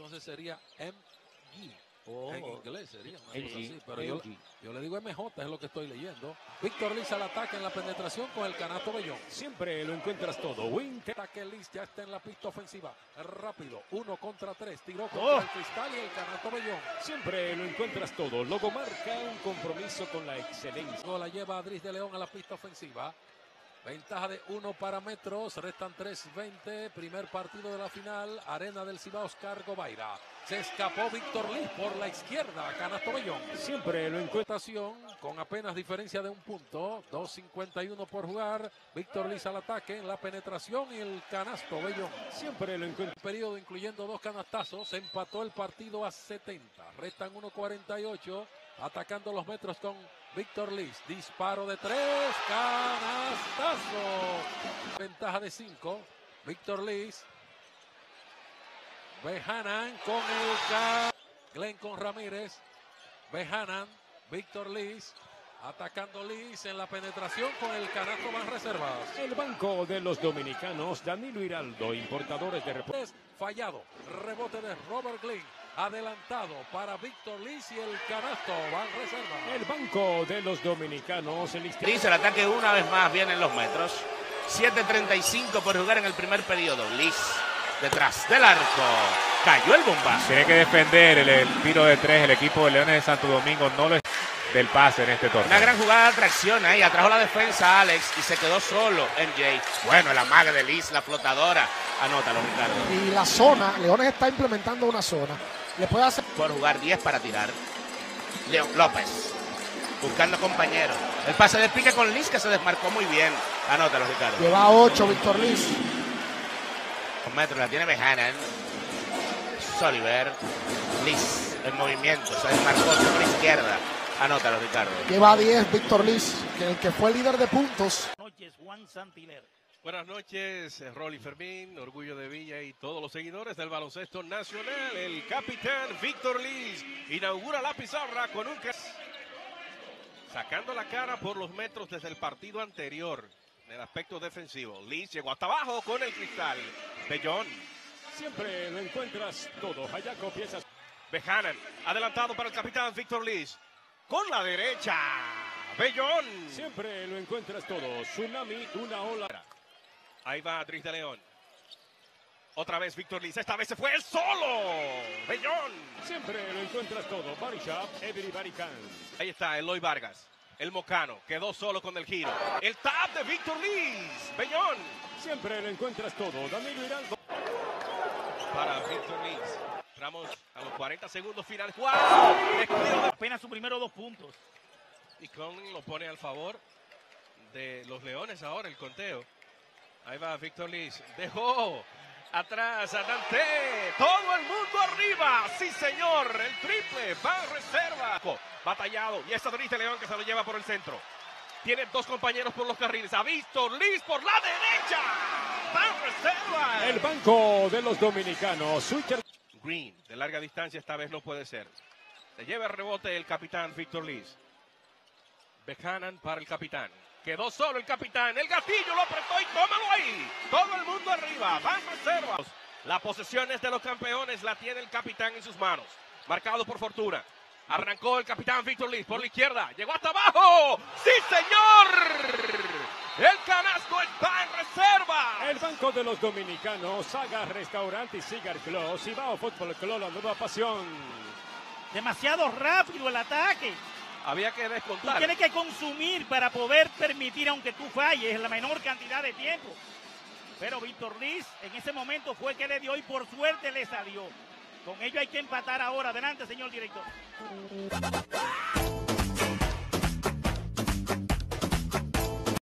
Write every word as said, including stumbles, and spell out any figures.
entonces sería M G. Oh, en inglés sería una sí, cosa así, pero M yo, G. yo le digo M J, es lo que estoy leyendo. Víctor Liz al ataque en la penetración con el canasto Bellón. Siempre lo encuentras todo. Winter. Ataque Liz ya está en la pista ofensiva. Rápido, uno contra tres. Tiró contra Oh. el cristal y el canasto Bellón. Siempre lo encuentras todo. Logomarca, un compromiso con la excelencia. Luego la lleva Adris de León a la pista ofensiva. Ventaja de uno parámetros, restan tres veinte, primer partido de la final, Arena del Cibao, Oscar Gobaira. Se escapó Víctor Liz por la izquierda, canasto Bellón. Siempre lo encuentras. Con apenas diferencia de un punto, dos cincuenta y uno por jugar, Víctor Liz al ataque, en la penetración y el canasto Bellón. Siempre lo encuentras. Periodo incluyendo dos canastazos, empató el partido a setenta, restan uno cuarenta y ocho, atacando los metros con Víctor Liz, disparo de tres, canastazo, ventaja de cinco, Víctor Liz, Behanan con el K, Glenn con Ramírez, Behanan, Víctor Liz, atacando Liz en la penetración con el canasto más reservadas. El banco de los dominicanos, Danilo Hiraldo, importadores de repuestos. Fallado, rebote de Robert Glenn. Adelantado para Víctor Liz y el canasto van reserva. El banco de los dominicanos. El Liz, el ataque una vez más viene en los metros. siete treinta y cinco por jugar en el primer periodo. Liz detrás del arco. Cayó el bombazo. Tiene que defender el, el tiro de tres. El equipo de Leones de Santo Domingo no lo es del pase en este torneo. Una gran jugada de atracción ahí. Atrajo la defensa Alex y se quedó solo M J. Bueno, el amague de Liz, la flotadora. Anótalo, Ricardo. Y la zona, Leones está implementando una zona. Le puede hacer. Por jugar diez para tirar. León López. Buscando compañero. El pase de pique con Liz que se desmarcó muy bien. Anótalo, Ricardo. Lleva ocho Víctor Liz. Un metro la tiene Behanan. Soliver. Liz en movimiento. Se desmarcó sobre la izquierda. Anótalo, Ricardo. Lleva diez Víctor Liz, que el que fue líder de puntos. Buenas noches, Juan Santiler. Buenas noches, Rolly Fermín, Orgullo de Villa y todos los seguidores del baloncesto nacional. El capitán Víctor Liz inaugura la pizarra con un... Sacando la cara por los metros desde el partido anterior en el aspecto defensivo. Liz llegó hasta abajo con el cristal. Bellón. Siempre lo encuentras todo. Hayaco, piezas. Behanan, adelantado para el capitán Víctor Liz. Con la derecha. Bellón. Siempre lo encuentras todo. Tsunami, una ola. Ahí va Adris de León. Otra vez Víctor Liz. Esta vez se fue él solo. Bellón. Siempre lo encuentras todo. Barishap, Everybody Can. Ahí está Eloy Vargas. El mocano. Quedó solo con el giro. El tap de Víctor Liz. Bellón. Siempre lo encuentras todo. Danilo Hiraldo. Para Víctor Liz. Entramos a los cuarenta segundos finales. ¡Wow! Descuido de... Apenas su primero dos puntos. Y Conley lo pone al favor de los Leones ahora el conteo. Ahí va Víctor Liz. Dejó atrás a Dante. Todo el mundo arriba. Sí, señor. El triple. Va a reserva. Batallado. Y esta Adris de León que se lo lleva por el centro. Tiene dos compañeros por los carriles. A Víctor Liz por la derecha. Va a reserva. El banco de los dominicanos. Switcher. Green. De larga distancia esta vez no puede ser. Se lleva el rebote el capitán Víctor Liz. Behanan para el capitán. Quedó solo el capitán. El gatillo lo apretó y tómalo ahí. Todo el mundo arriba. Van reservas. La posesión es de los campeones. La tiene el capitán en sus manos. Marcado por Fortuna. Arrancó el capitán Víctor Liz por la izquierda. Llegó hasta abajo. ¡Sí, señor! El canasto está en reserva. El banco de los dominicanos. Saga Restaurante y Cigar Club. Cibao Fútbol Club. La nueva pasión. Demasiado rápido el ataque. Había que Tú descontar. tienes que consumir para poder permitir, aunque tú falles, la menor cantidad de tiempo. Pero Víctor Liz en ese momento fue que le dio y por suerte le salió. Con ello hay que empatar ahora. Adelante, señor director.